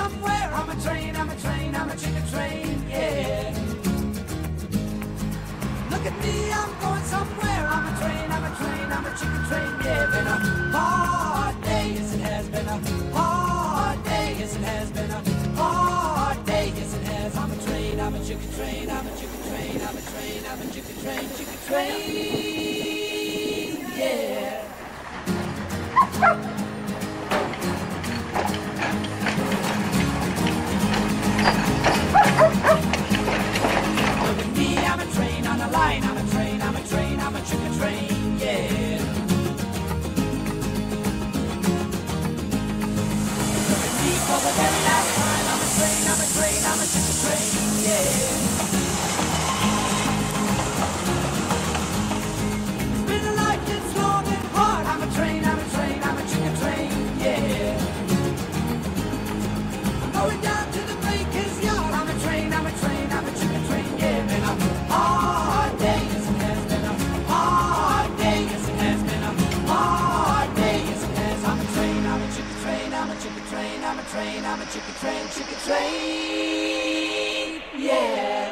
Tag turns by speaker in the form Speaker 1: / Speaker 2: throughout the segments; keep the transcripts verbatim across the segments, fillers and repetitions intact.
Speaker 1: somewhere. I'm a train, I'm a train, I'm a chicken train, yeah. Look at me, I'm going somewhere. I'm a train, I'm a train, I'm a chicken train, yeah. Been a hard day, yes it has been a hard day, yes it has been a hard day, yes it has. I'm a train, I'm a chicken train, I'm a chicken train, I'm a train, I'm a chicken train, chicken train, yeah. Look at me, I'm a train on the line, I'm a train, I'm a train, I'm a chicken train, yeah. Look at me for the very last time, I'm a train, I'm a train, I'm a chicken train, yeah. It's been a life that's long and hard, I'm a train, I'm a train, I'm a chicken train, yeah. I'm going down to the baker's yard, I'm a train, I'm a train, I'm a chicken train, yeah. Been a hard day, yes it has been a hard day, yes it has been a hard day, yes it has. I'm a train, I'm a chicken train, I'm a chicken train, I'm a train, I'm a chicken train, chicken train, yeah.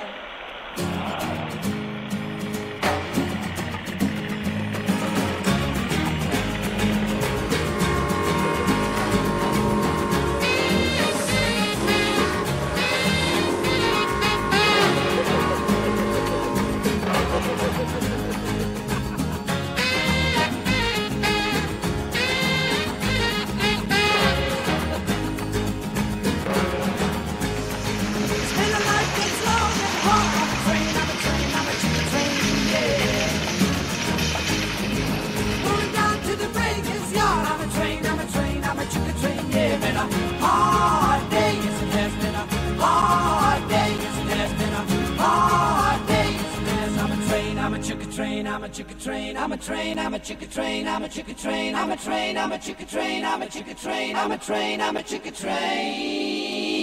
Speaker 1: I'm a chicken train, I'm a train, I'm a chicken train, I'm a chicken train, I'm a train, I'm a chicken train, I'm a chicken train, I'm a train, I'm a chicken train.